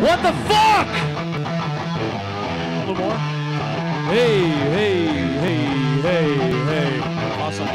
What the fuck? A little more. Hey, hey, hey, hey, hey. Awesome.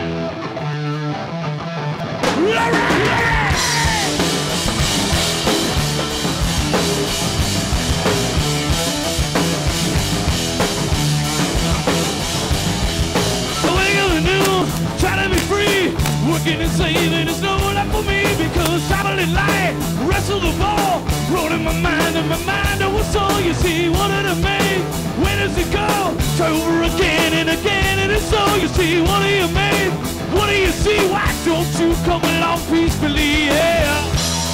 Trying to be free, working and saving is no life for me because traveling light, wrestle the ball, rolling my mind and my mind was all you see. One of the main, where does it go? Try over again and again, and it's all you see. What do you make? What do you see? Why don't you come along peacefully? Yeah.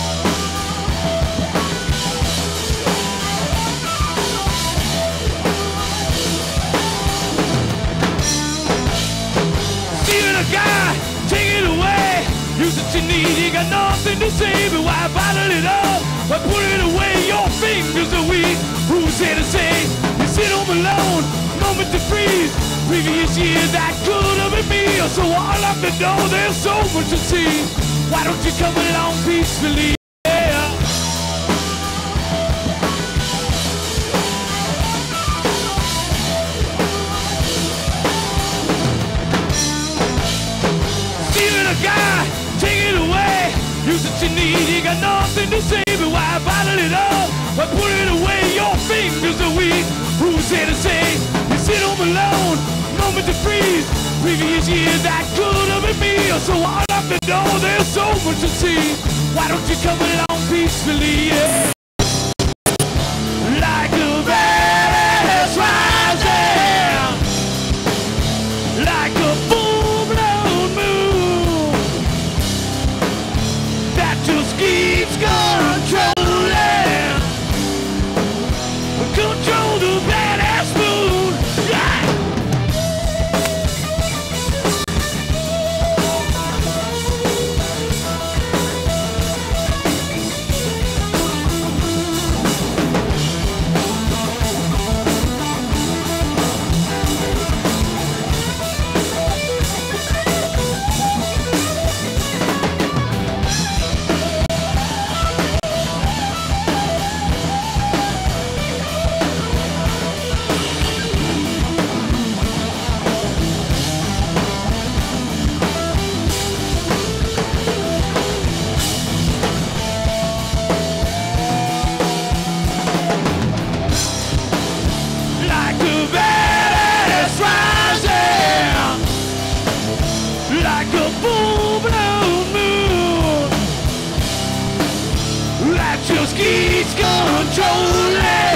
Guy, take it away. Use what you need, you got nothing to say. But why bottle it up? Why put it away? Your fingers are weak. Who's here to say? You sit home alone, moment to freeze. Previous years that could have been me. So all of the know there's so much to see. Why don't you come along peacefully? Guy, take it away. Use what you need, you got nothing to say. But why bottle it up? Why put it away? Your fingers are weak. Who's here to say? You sit home alone, moment to freeze. Previous years that could have been me. So all I have to know, there's so much to see. Why don't you come along peacefully? Yeah. Like a badass rising, like a full-blown moon that just keeps control the badass moon. Yeah. Like a full-blown moon that just keeps controlling.